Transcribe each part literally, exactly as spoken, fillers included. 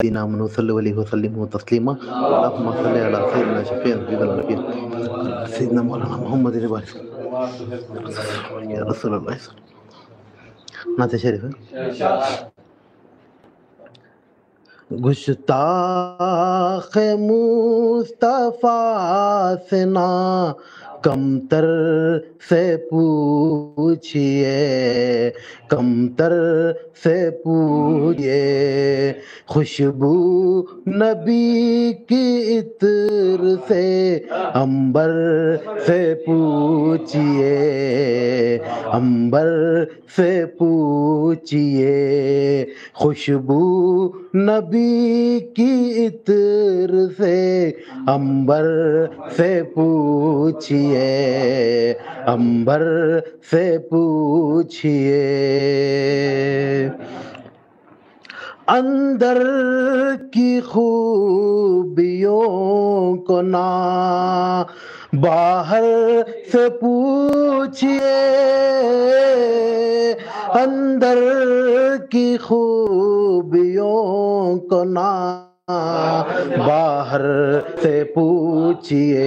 سيدنا من صلى عليه وسلم تسليما اللهم صل على سيدنا شفيع النبي سيدنا مولانا محمد البارك يا رسول الله. نعت شریف ہے گستاخ مصطفیٰ سے نا کمتر سے پوچھئے کمتر سے پوچھئے خوشبو نبی کی عطر سے عنبر سے پوچھئے عنبر سے پوچھئے خوشبو نبی کی عطر سے عنبر سے پوچھئے عنبر سے پوچھئے اندر کی خوبیوں کو نہ باہر سے پوچھئے اندر کی خوبیوں کو نہ باہر سے پوچھئے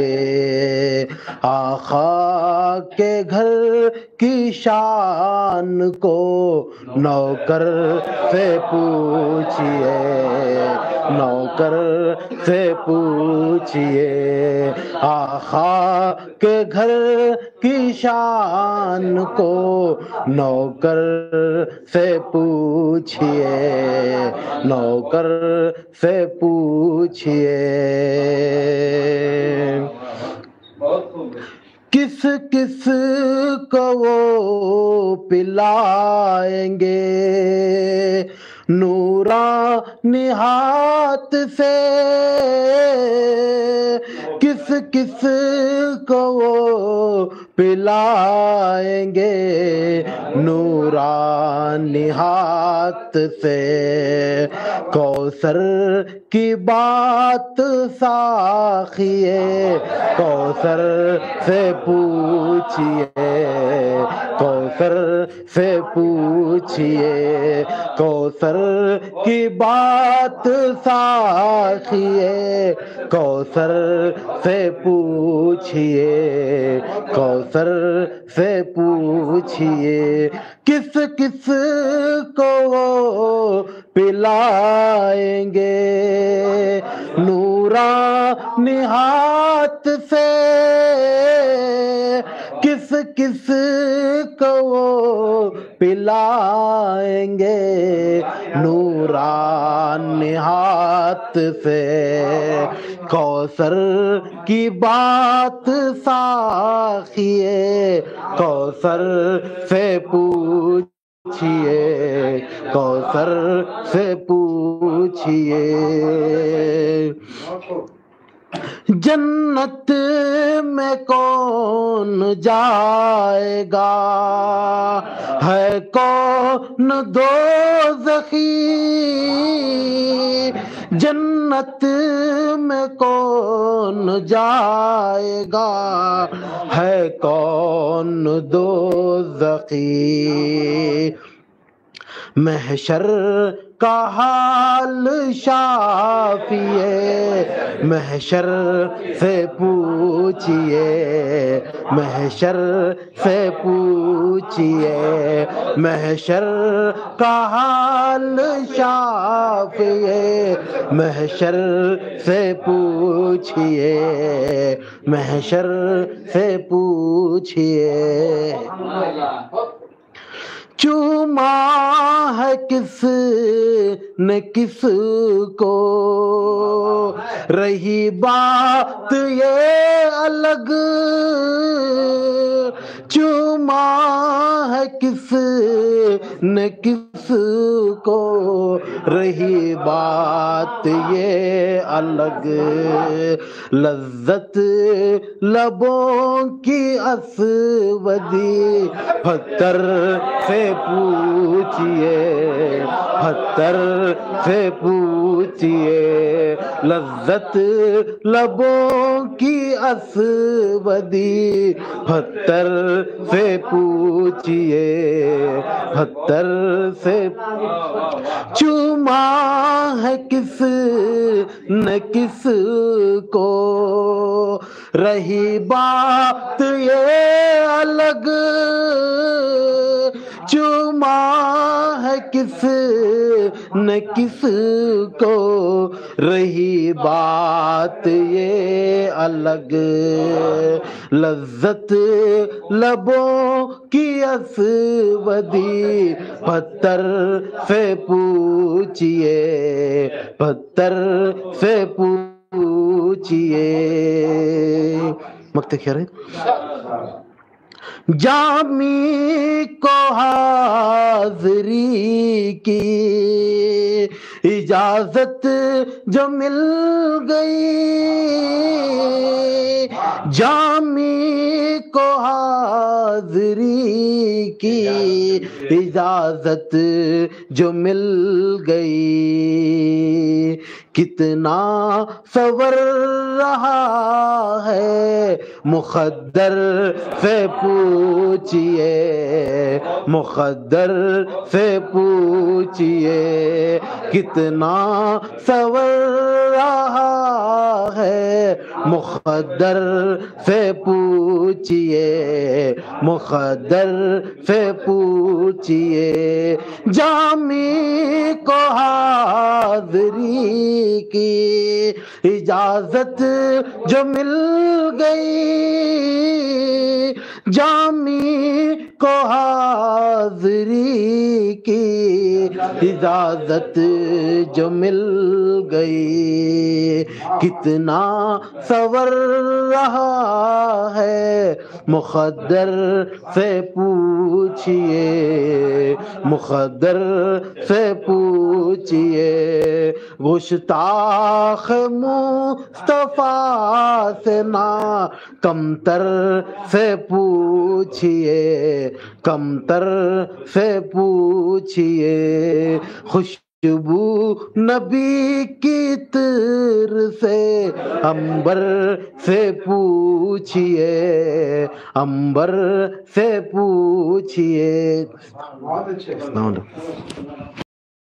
آقا کے گھر کی شان کو نوکر سے پوچھئے نوکر سے پوچھئے آقا کے گھر کی شان کو نوکر سے پوچھئے نوکر سے پوچھئے کس کس کو وہ پلائیں گے نورانی ہاتھ سے کس کس کو وہ پلائیں گے نورانی ہاتھ سے کوثر کی بات ساقیے کوثر سے پوچھئے کوثر سے پوچھئے کوثر کی بات ساقیے کوثر سے پوچھئے کوثر سے پوچھئے کس کس کو وہ پلائیں گے نورانی ہاتھ سے کس کس کو وہ پلائیں گے نورانی ہاتھ سے کوثر کی بات ساقیے کوثر سے پوچھئے کوثر سے پوچھئے جنت میں کون جائے گا ہے کون دوزخی جنت میں کون جائے گا ہے کون دوزخی محشر کا حال شافیے محشر سے پوچھئے محشر سے پوچھئے محشر کا حال شافیے محشر سے پوچھئے محشر سے پوچھئے چوما ہے کس نے کس کو رہی بات یہ الگ چوما ہے کس نے کس کو رہی بات یہ الگ لذت لبوں کی اسودی پتھر سے پوچھئے پتھر سے پوچھئے پوچھئے لذت لبوں کی اسودی پتھر سے پوچھئے پتھر سے چوما ہے کس نے کس کو رہی بات یہ الگ چوما ہے کس نے کس کو رہی بات یہ الگ لذت لبوں کی اسودی پتھر سے پوچھئے پتھر سے پوچھئے مکتے خیر ہے جامی کو حاضری کی اجازت جو مل گئی جامی کو حاضری کی اجازت جو مل گئی کتنا سور رہا ہے مقدر سے پوچھئے مقدر سے پوچھئے کتنا سور رہا ہے مقدر سے پوچھئے مقدر سے پوچھئے جامی کو حاضری کی اجازت جو مل گئی جامی کو حاضری کی اجازت جو مل گئی کتنا سور رہا ہے مقدر سے پوچھئے مقدر سے پوچھئے گشتاخ مصطفیٰ سے نہ کمتر سے پوچھئے کمتر سے پوچھئے خوشبو نبی کی عطر سے عنبر سے پوچھئے عنبر سے پوچھئے